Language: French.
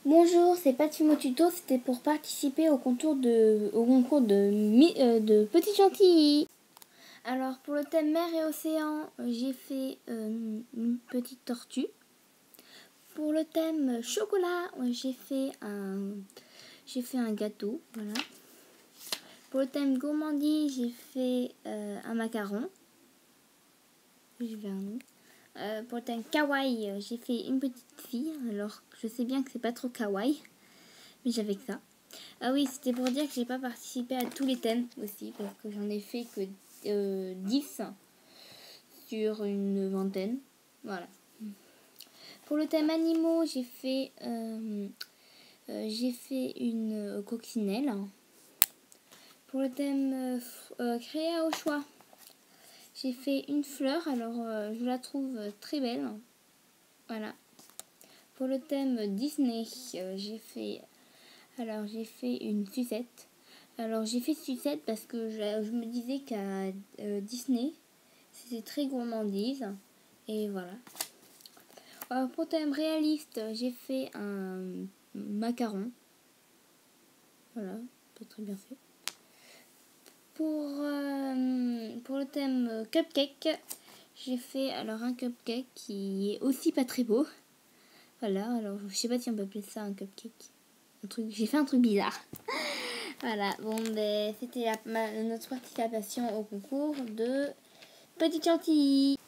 Bonjour, c'est Patimo Tuto, c'était pour participer au concours de Petite Gentille. Alors pour le thème mer et océan, j'ai fait une petite tortue. Pour le thème chocolat, j'ai fait un gâteau, voilà. Pour le thème gourmandise, j'ai fait un macaron. J'ai fait un nom. Pour le thème kawaii, j'ai fait une petite fille. Alors, je sais bien que c'est pas trop kawaii, mais j'avais que ça. Ah oui, c'était pour dire que j'ai pas participé à tous les thèmes aussi, parce que j'en ai fait que 10 sur une vingtaine. Voilà. Pour le thème animaux, j'ai fait une coccinelle. Pour le thème créa au choix, j'ai fait une fleur, alors je la trouve très belle. Voilà. Pour le thème Disney, j'ai fait une sucette. Alors j'ai fait sucette parce que je me disais qu'à Disney, c'était très gourmandise. Et voilà. Pour le thème réaliste, j'ai fait un macaron. Voilà, c'est très bien fait. Pour le thème cupcake, j'ai fait alors un cupcake qui est aussi pas très beau. Voilà, alors je sais pas si on peut appeler ça un cupcake. J'ai fait un truc bizarre. Voilà, bon ben c'était notre participation au concours de Petite Gentille.